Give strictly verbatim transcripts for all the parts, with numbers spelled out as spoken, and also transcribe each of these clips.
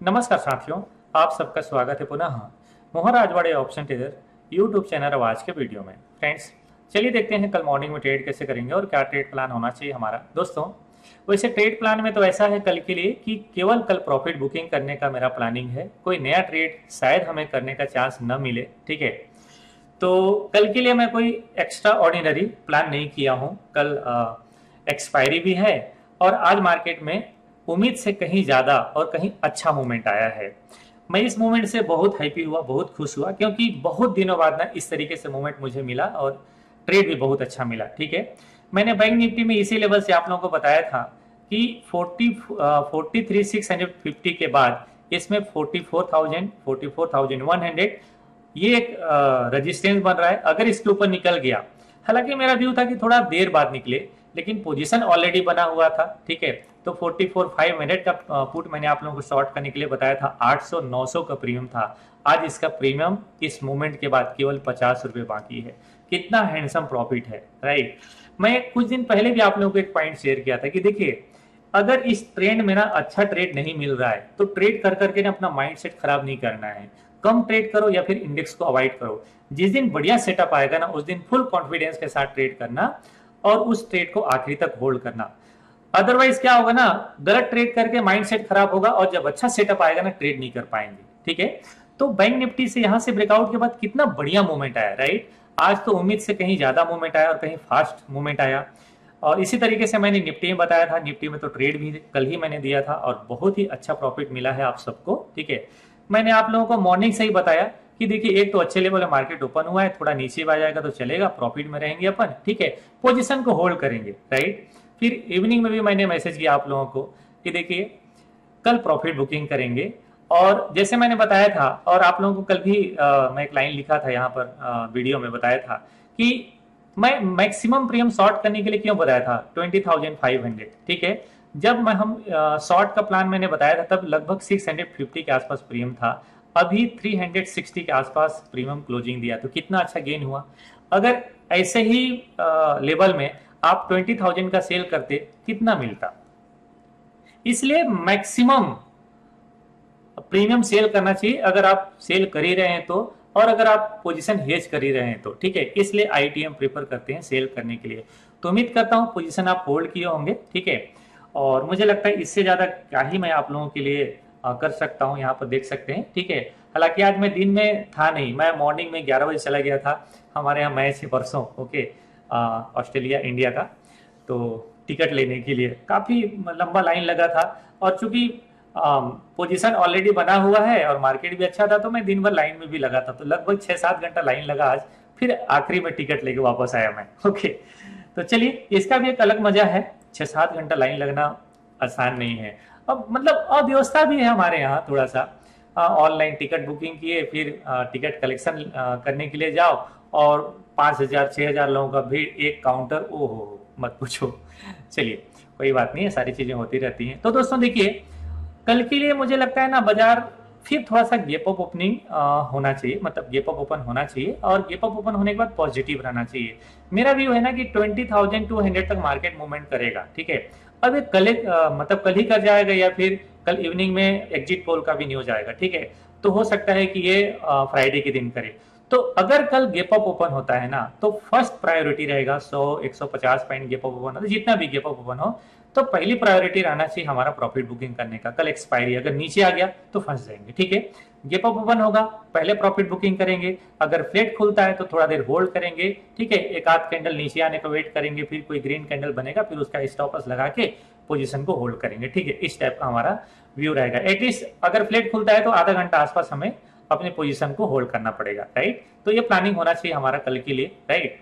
नमस्कार साथियों, आप सबका स्वागत है पुनः Mohan Rajwade option trader YouTube channel और आज के वीडियो में। फ्रेंड्स, चलिए देखते हैं कल मॉर्निंग में ट्रेड कैसे करेंगे और क्या ट्रेड प्लान होना चाहिए हमारा। दोस्तों, वैसे ट्रेड प्लान में तो ऐसा है कल के लिए कि केवल कल प्रॉफिट बुकिंग करने का मेरा प्लानिंग है। कोई नया ट्रेड शायद हमें करने का चांस न मिले, ठीक है। तो कल के लिए मैं कोई एक्स्ट्रा ऑर्डिनरी प्लान नहीं किया हूँ। कल एक्सपायरी भी है और आज मार्केट में उम्मीद से कहीं ज़्यादा और कहीं अच्छा मूवमेंट आया है। मैं इस मूवमेंट से बहुत हैप्पी हुआ, बहुत खुश हुआ, क्योंकि बहुत दिनों बाद ना इस तरीके से मूवमेंट मुझे मिला और ट्रेड भी बहुत अच्छा मिला, ठीक है। मैंने बैंक निफ्टी में इसी लेवल से आप लोगों को बताया था कि चालीस forty three six hundred fifty के बाद इसमें forty four thousand forty four thousand one hundred ये एक रेजिस्टेंस बन रहा है। अगर इसके ऊपर निकल गया, हालांकि मेरा व्यू था कि थोड़ा देर बाद निकले, लेकिन पोजीशन ऑलरेडी बना हुआ था, ठीक है। तो फोर्टी फोर फाइव हंड्रेड का पुट मैंने आप लोगों को शॉर्ट करने के लिए बताया था। आठ सौ नौ सौ का प्रीमियम था। आज इसका प्रीमियम इस मूवमेंट के बाद केवल पचास रुपए बाकी है। कितना हैंडसम प्रॉफिट है, राइट। मैं कुछ दिन पहले भी आप लोगों को एक पॉइंट शेयर किया था कि देखिए, अगर इस ट्रेंड में ना अच्छा ट्रेड नहीं मिल रहा है तो ट्रेड कर करके ना अपना माइंडसेट खराब नहीं करना है। कम ट्रेड करो या फिर इंडेक्स को अवॉइड करो। जिस दिन बढ़िया सेटअप आएगा ना, उस दिन फुल कॉन्फिडेंस के साथ ट्रेड करना और उस ट्रेड को आखिरी तक होल्ड करना। अदरवाइज क्या होगा ना, गलत ट्रेड करके माइंडसेट खराब होगा और जब अच्छा सेटअप आएगा ना, ट्रेड नहीं कर पाएंगे, ठीक है। तो बैंक निफ्टी से यहां से ब्रेकआउट के बाद कितना बढ़िया मूवमेंट आया, राइट। आज तो उम्मीद से कहीं ज्यादा मूवमेंट आया और कहीं फास्ट मूवमेंट आया। और इसी तरीके से मैंने निफ्टी में बताया था। निफ्टी में तो ट्रेड भी कल ही मैंने दिया था और बहुत ही अच्छा प्रॉफिट मिला है आप सबको, ठीक है। मैंने आप लोगों को मॉर्निंग से ही बताया कि देखिए, एक तो अच्छे लेवल में मार्केट ओपन हुआ है, थोड़ा नीचे आ जाएगा तो चलेगा, प्रॉफिट में रहेंगे अपन, ठीक है। पोजीशन को होल्ड करेंगे, राइट। फिर इवनिंग में भी मैंने मैसेज किया आप लोगों को कि देखिए, कल प्रॉफिट बुकिंग करेंगे। और जैसे मैंने बताया था, और आप लोगों को कल भी आ, मैं एक लाइन लिखा था यहाँ पर आ, वीडियो में बताया था कि मैं मैक्सिमम प्रीमियम शॉर्ट करने के लिए क्यों बताया था ट्वेंटी थाउजेंड फाइव हंड्रेड, ठीक है। जब मैं हम शॉर्ट का प्लान मैंने बताया था तब लगभग सिक्स हंड्रेड फिफ्टी के आसपास प्रीमियम था। अभी थ्री हंड्रेड सिक्सटी के आसपास प्रीमियम क्लोजिंग दिया, तो कितना अच्छा गेन हुआ। अगर ऐसे ही लेवल में आप ट्वेंटी थाउजेंड का सेल करते, कितना मिलता। इसलिए मैक्सिमम प्रीमियम सेल करना चाहिए अगर आप सेल कर ही रहे हैं तो, और अगर आप पोजीशन हेज कर ही रहे हैं तो, ठीक है। इसलिए आईटीएम प्रेफर करते हैं सेल करने के लिए। तो उम्मीद करता हूं पोजीशन आप होल्ड किए होंगे, ठीक है। और मुझे लगता है इससे ज्यादा क्या ही मैं आप लोगों के लिए कर सकता हूं, यहाँ पर देख सकते हैं, ठीक है। हालांकि आज मैं दिन में था नहीं, मैं मॉर्निंग में ग्यारह बजे चला गया था। हमारे यहाँ मैच है परसों, ओके, ऑस्ट्रेलिया इंडिया का। तो टिकट लेने के लिए काफी लंबा लाइन लगा था, और चूंकि पोजीशन ऑलरेडी बना हुआ है और मार्केट भी अच्छा था, तो मैं दिन भर लाइन में भी लगा था। तो लगभग छह सात घंटा लाइन लगा आज, फिर आखिरी में टिकट लेके वापस आया मैं, ओके। तो चलिए, इसका भी एक अलग मजा है। छह सात घंटा लाइन लगना आसान नहीं है। अब मतलब अव्यवस्था भी है हमारे यहाँ थोड़ा सा। ऑनलाइन टिकट बुकिंग किए, फिर टिकट कलेक्शन करने के लिए जाओ, और पांच हजार छह हजार लोगों का भीड़, एक काउंटर, ओहो मत पूछो। चलिए, कोई बात नहीं है, सारी चीजें होती रहती हैं। तो दोस्तों देखिए, कल के लिए मुझे लगता है ना, बाजार फिर थोड़ा सा गेप अप ओपनिंग होना चाहिए, मतलब गेप अप ओपन होना चाहिए, और गेप अप ओपन होने के बाद पॉजिटिव रहना चाहिए। मेरा व्यू है ना कि ट्वेंटी थाउजेंड टू हंड्रेड तक मार्केट मूवमेंट करेगा, ठीक है। अब एक कल मतलब कल ही कर जाएगा या फिर कल इवनिंग में एग्जिट पोल का भी न्यूज आएगा, ठीक है। तो हो सकता है कि ये फ्राइडे के दिन करे। तो अगर कल गेप अप ओपन होता है ना, तो फर्स्ट प्रायोरिटी रहेगा सौ एक सौ पचास पॉइंट गेप अप ओपन हो, जितना भी गेप अप ओपन हो, तो पहली प्रायोरिटी रहना चाहिए हमारा प्रॉफिट बुकिंग करने का। कल एक्सपायरी अगर नीचे आ गया तो फंस जाएंगे, ठीक है। गेप अप ओपन होगा, पहले प्रॉफिट बुकिंग करेंगे। अगर फ्लैट खुलता है तो थोड़ा देर होल्ड करेंगे, ठीक है। एक आध कैंडल नीचे आने का वेट करेंगे, फिर कोई ग्रीन कैंडल बनेगा, फिर उसका स्टॉपर्स लगा के पोजीशन को होल्ड करेंगे, ठीक है। इस टाइप का हमारा व्यू रहेगा। एटलीस्ट अगर फ्लैट खुलता है तो आधा घंटा आसपास हमें अपने पोजीशन को होल्ड करना पड़ेगा, राइट। तो ये प्लानिंग होना चाहिए हमारा कल के लिए, राइट।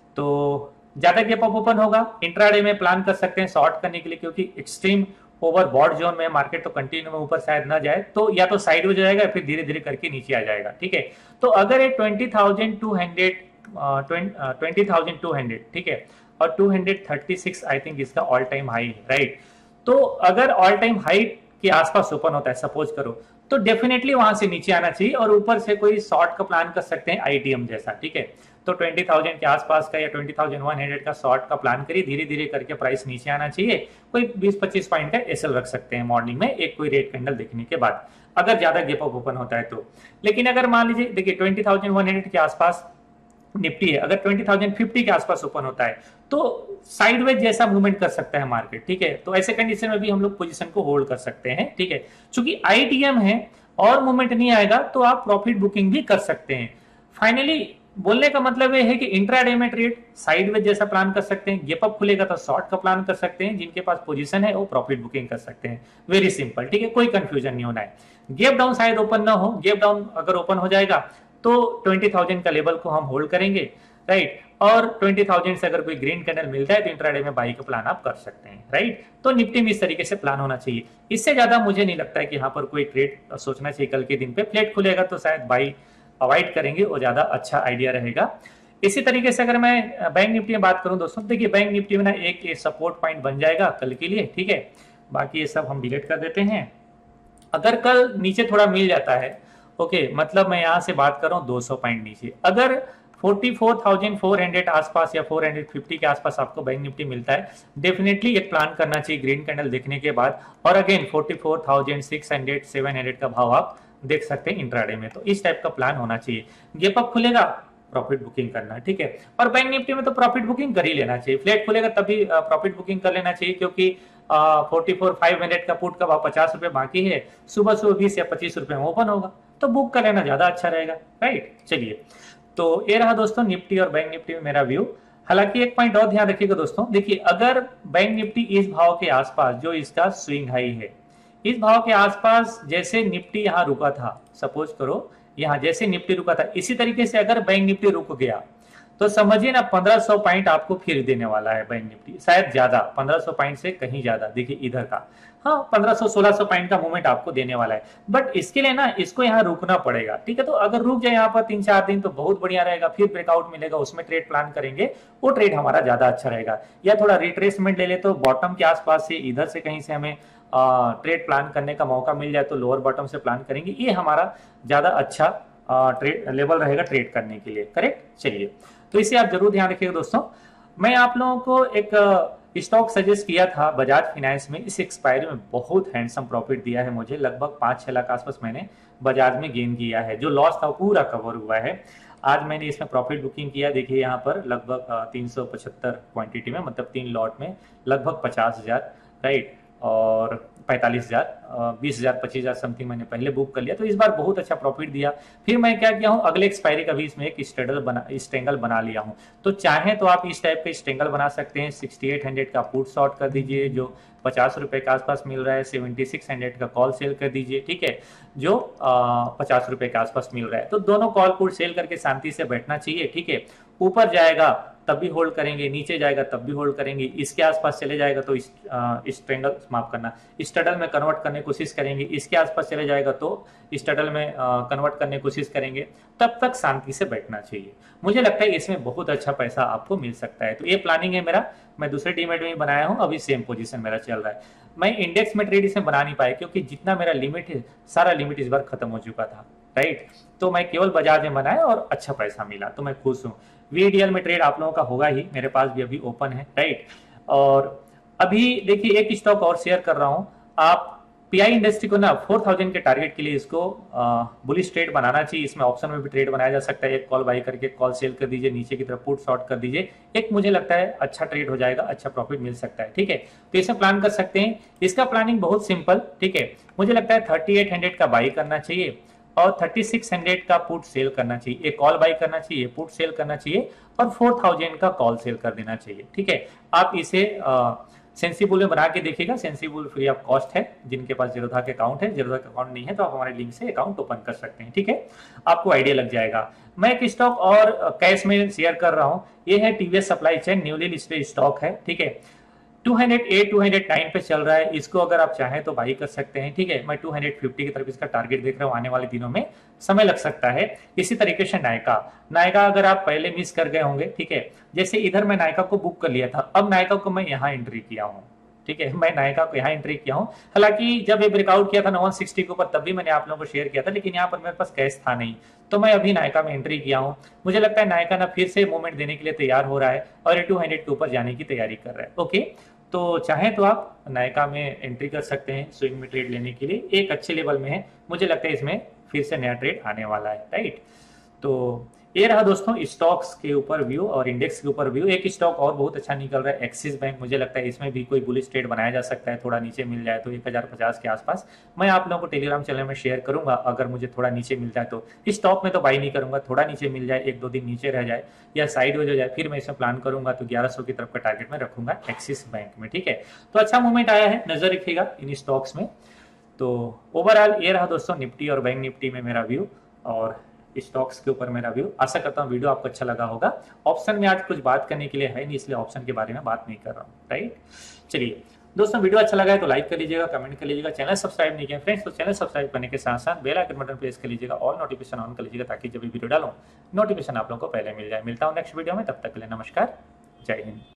तो ज्यादा गेप अप ओपन होगा, इंट्राडे में प्लान कर सकते हैं शॉर्ट करने के लिए, क्योंकि एक्सट्रीम ओवर बॉट जोन में मार्केट तो कंटिन्यू में ऊपर शायद ना जाए, तो या तो साइड हो जाएगा, फिर धीरे धीरे करके नीचे आ जाएगा, ठीक है। तो अगर ये twenty thousand two hundred twenty thousand two hundred, ठीक है, और two hundred thirty six I think इसका ऑल टाइम हाई है, राइट। तो अगर ऑल टाइम हाई के आसपास ओपन होता है, सपोज करो, तो डेफिनेटली वहां से नीचे आना चाहिए, और ऊपर से कोई शॉर्ट का प्लान कर सकते हैं आईटीएम जैसा, ठीक है। तो ट्वेंटी थाउजेंड के आसपास का या ट्वेंटी थाउजेंड वन हंड्रेड का शॉर्ट का प्लान करिए, धीरे धीरे करके प्राइस नीचे आना चाहिए। कोई बीस पच्चीस पॉइंट का एसएल रख सकते हैं मॉर्निंग में एक कोई रेड कैंडल देखने के बाद, अगर ज्यादा गैप अप ओपन होता है तो। लेकिन अगर मान लीजिए देखिए ट्वेंटी थाउजेंड वन हंड्रेड के आसपास निफ्टी है, अगर ट्वेंटी थाउजेंड फिफ्टी के आसपास ओपन होता है तो साइडवेज जैसा मूवमेंट कर सकता है मार्केट, ठीक है। तो ऐसे कंडीशन में भी हम लोग पोजीशन को होल्ड कर सकते हैं, ठीक है। चूंकि आईटीएम है और मूवमेंट नहीं आएगा तो आप प्रॉफिट बुकिंग भी कर सकते हैं। फाइनली बोलने का मतलब ये है कि इंट्राडे में ट्रेड साइडवेज जैसा प्लान कर सकते हैं, गैप अप खुलेगा तो शॉर्ट का प्लान कर सकते हैं, जिनके पास पोजीशन है वो प्रॉफिट बुकिंग कर सकते हैं। वेरी सिंपल, ठीक है, कोई कंफ्यूजन नहीं होना है। गैप डाउन शायद ओपन ना हो, गैप डाउन अगर ओपन हो जाएगा तो ट्वेंटी थाउजेंड का लेवल को हम होल्ड करेंगे, राइट। और ट्वेंटी थाउजेंड से अगर कोई ग्रीन कैंडल मिलता है तो इंट्राडे में बाई का प्लान आप कर सकते हैं, राइट। तो निफ्टी में इस तरीके से प्लान होना चाहिए। इससे ज्यादा मुझे नहीं लगता है कि यहाँ पर कोई ट्रेड सोचना चाहिए। कल के दिन पे फ्लैट खुलेगा तो शायद बाई अवॉइड करेंगे, वो ज्यादा अच्छा आइडिया रहेगा। इसी तरीके से अगर मैं बैंक निफ्टी में बात करूं दोस्तों, देखिए बैंक निफ्टी में ना एक सपोर्ट पॉइंट बन जाएगा कल के लिए, ठीक है। बाकी ये सब हम डिलीट कर देते हैं। अगर कल नीचे थोड़ा मिल जाता है, ओके, मतलब मैं यहां से बात कर रहा हूं दो सौ पॉइंट नीचे, अगर forty four thousand four hundred आसपास या फोर फिफ्टी के आसपास आपको बैंक निफ्टी मिलता है, डेफिनेटली एक प्लान करना चाहिए ग्रीन कैंडल देखने के बाद। और again forty four thousand six hundred seven hundred का भाव आप देख सकते हैं इंट्राडे में। तो इस टाइप का प्लान होना चाहिए। गैप अप खुलेगा प्रॉफिट बुकिंग करना, ठीक है। और बैंक निफ्टी में तो प्रॉफिट बुकिंग कर ही लेना चाहिए। फ्लैट खुलेगा तभी प्रॉफिट बुकिंग कर लेना चाहिए, क्योंकि फोर्टी फोर फाइव हंड्रेड का पुट का भाव पचास रुपए बाकी है, सुबह सुबह बीस या पच्चीस रुपए में ओपन होगा तो बुक कर लेना ज्यादा अच्छा रहेगा, राइट। चलिए, तो ये रहा दोस्तों निफ्टी और बैंक निफ्टी में मेरा व्यू। हालांकि एक पॉइंट और ध्यान रखिएगा दोस्तों, देखिए अगर बैंक निफ्टी इस भाव के आसपास जो इसका स्विंग हाई है, इस भाव के आसपास जैसे निफ्टी यहाँ रुका था, सपोज करो यहाँ जैसे निफ्टी रुका था, इसी तरीके से अगर बैंक निफ्टी रुक गया तो समझिए ना पंद्रह सौ पॉइंट आपको फिर देने वाला है बैंक निफ्टी, शायद ज्यादा, पंद्रह सौ पॉइंट से कहीं ज्यादा। देखिए इधर का, हाँ पंद्रह सौ सोलह सौ पॉइंट का मूवमेंट आपको देने वाला है। बट इसके लिए ना इसको यहाँ रुकना पड़ेगा, ठीक है। तो अगर रुक जाए यहाँ पर तीन चार दिन तो बहुत बढ़िया रहेगा, फिर ब्रेकआउट मिलेगा, उसमें ट्रेड प्लान करेंगे, वो ट्रेड हमारा ज्यादा अच्छा रहेगा। या थोड़ा रिट्रेसमेंट ले ले तो बॉटम के आसपास से इधर से कहीं से हमें ट्रेड प्लान करने का मौका मिल जाए तो लोअर बॉटम से प्लान करेंगे, ये हमारा ज्यादा अच्छा ट्रेड लेवल रहेगा ट्रेड करने के लिए, करेक्ट। चलिए, तो इसे आप जरूर ध्यान रखिएगा दोस्तों। मैं आप लोगों को एक स्टॉक सजेस्ट किया था बजाज फाइनेंस में, इस एक्सपायरी में बहुत हैंडसम प्रॉफिट दिया है मुझे, लगभग पाँच छह लाख आसपास मैंने बजाज में गेन किया है। जो लॉस था पूरा कवर हुआ है। आज मैंने इसमें प्रॉफिट बुकिंग किया, देखिए यहाँ पर लगभग तीन सौ पचहत्तर क्वांटिटी में, मतलब तीन लॉट में लगभग पचास हजार, राइट, और पैंतालीस हजार, बीस हजार पच्चीस हजार समथिंग मैंने पहले बुक कर लिया, तो इस बार बहुत अच्छा प्रॉफिट दिया। फिर मैं क्या किया हूँ, अगले एक्सपायरी का भी इसमें एक स्टेडल बना स्टेंगल बना लिया हूँ। तो चाहे तो आप इस टाइप का स्टेंगल बना सकते हैं। सिक्सटी एट हंड्रेड का पुट शॉर्ट कर दीजिए जो पचास रुपए के आसपास मिल रहा है, सेवेंटी सिक्स हंड्रेड का कॉल सेल कर दीजिए, ठीक है, जो पचास रुपए के आसपास मिल रहा है। तो दोनों कॉल पुट सेल करके शांति से बैठना चाहिए, ठीक है। ऊपर जाएगा तब भी होल्ड करेंगे, नीचे जाएगा तब भी होल्ड करेंगे, इसके आसपास चले जाएगा तो इस इस ट्रेंगल माफ करना स्टडल में कन्वर्ट करने की कोशिश करेंगे, इसके आसपास चले जाएगा तो स्टडल में कन्वर्ट करने की कोशिश करेंगे, तब तक शांति से बैठना चाहिए। मुझे लगता है इसमें बहुत अच्छा पैसा आपको मिल सकता है। तो ये प्लानिंग है मेरा, मैं दूसरे डीमेट में बनाया हूँ, अभी सेम पोजीशन मेरा चल रहा है। मैं इंडेक्स में ट्रेड इसमें बना नहीं पाया क्योंकि जितना मेरा लिमिट है सारा लिमिट इस बार खत्म हो चुका था, राइट। तो मैं केवल बजाज में बनाया और अच्छा पैसा मिला, तो मैं खुश हूँ। वीडीएल में ट्रेड आप लोगों का होगा ही, मेरे पास भी अभी ओपन है, राइट। और अभी देखिए एक स्टॉक और शेयर कर रहा हूं, आप पीआई इंडस्ट्री को ना फोर थाउजेंड के टारगेट के लिए इसको बुलिश ट्रेड बनाना चाहिए। इसमें ऑप्शन में भी ट्रेड बनाया जा सकता है, एक कॉल बाई करके कॉल सेल कर दीजिए, नीचे की तरफ पुट शॉर्ट कर दीजिए, एक मुझे लगता है अच्छा ट्रेड हो जाएगा, अच्छा प्रॉफिट मिल सकता है, ठीक है। तो इसे प्लान कर सकते हैं। इसका प्लानिंग बहुत सिंपल, ठीक है, मुझे लगता है थर्टी एट हंड्रेड का बाई करना चाहिए और थर्टी सिक्स हंड्रेड का पुट सेल करना चाहिए, एक कॉल बाई करना चाहिए, पुट सेल करना चाहिए और फोर थाउजेंड का कॉल सेल कर देना चाहिए, ठीक है। आप इसे सेंसिबल में बना के देखिएगा, सेंसिबल फ्री ऑफ कॉस्ट है। जिनके पास जीरोधा के अकाउंट है, जीरोधा का अकाउंट नहीं है तो आप हमारे लिंक से अकाउंट ओपन कर सकते हैं, ठीक है, आपको आइडिया लग जाएगा। मैं एक स्टॉक और कैश में शेयर कर रहा हूँ, ये है TVS supply chain, newly listed stock है, ठीक है। Two hundred eight, two hundred nine पे चल रहा है, इसको अगर आप चाहें तो बाई कर सकते हैं, ठीक है। मैं टू हंड्रेड फिफ्टी की तरफ इसका टारगेट देख रहा हूँ, आने वाले दिनों में समय लग सकता है। इसी तरीके से नायका नायका अगर आप पहले मिस कर गए होंगे, ठीक है, जैसे इधर मैं नायका को बुक कर लिया था, अब नायका को मैं यहाँ एंट्री किया हूँ, ठीक है, मैं नायका को यहाँ एंट्री किया हूँ। हालांकि जब ये ब्रेकआउट किया था वन सिक्सटी के ऊपर तब भी मैंने आप लोगों को शेयर किया था, लेकिन यहाँ पर मेरे पास कैश था नहीं, तो मैं अभी नायका में एंट्री किया हूँ। मुझे लगता है नायका ना फिर से मूवमेंट देने के लिए तैयार हो रहा है और टू हंड्रेड के ऊपर जाने की तैयारी कर रहा है। ओके, तो चाहें तो आप नायका में एंट्री कर सकते हैं स्विंग में ट्रेड लेने के लिए, एक अच्छे लेवल में है, मुझे लगता है इसमें फिर से नया ट्रेड आने वाला है, राइट। तो ये रहा दोस्तों स्टॉक्स के ऊपर व्यू और इंडेक्स के ऊपर व्यू। एक स्टॉक और बहुत अच्छा निकल रहा है एक्सिस बैंक, मुझे लगता है इसमें भी कोई बुलिश ट्रेड बनाया जा सकता है, थोड़ा नीचे मिल जाए तो एक हज़ार पचास के आसपास। मैं आप लोगों को टेलीग्राम चैनल में शेयर करूंगा, अगर मुझे थोड़ा नीचे मिल जाए तो इस स्टॉक में तो बाई नहीं करूंगा, थोड़ा नीचे मिल जाए, एक दो दिन नीचे रह जाए या साइड हो जाए, फिर मैं इसमें प्लान करूंगा तो ग्यारह सौ की तरफ का टारगेट में रखूंगा एक्सिस बैंक में, ठीक है। तो अच्छा मूवमेंट आया है, नजर रखिएगा इन स्टॉक्स में। तो ओवरऑल ये रहा दोस्तों निफ्टी और बैंक निफ्टी में मेरा व्यू और स्टॉक्स के ऊपर मेरा व्यू। आशा करता हूँ वीडियो आपको अच्छा लगा होगा। ऑप्शन में आज कुछ बात करने के लिए है नहीं, इसलिए ऑप्शन के बारे में बात नहीं कर रहा हूँ, राइट। चलिए दोस्तों, वीडियो अच्छा लगा है तो लाइक कर लीजिएगा, कमेंट कर लीजिएगा, चैनल सब्सक्राइब नहीं किया फ्रेंड्स तो चैनल सब्सक्राइब करने के साथ साथ बेल आइकन बटन प्रेस कर लीजिएगा और नोटिफिकेशन ऑन कर लीजिएगा ताकि जब भी वीडियो डालूं नोटिफिकेशन आप लोगों को पहले मिल जाए। मिलता हूँ नेक्स्ट वीडियो में, तब तक के लिए नमस्कार, जय हिंद।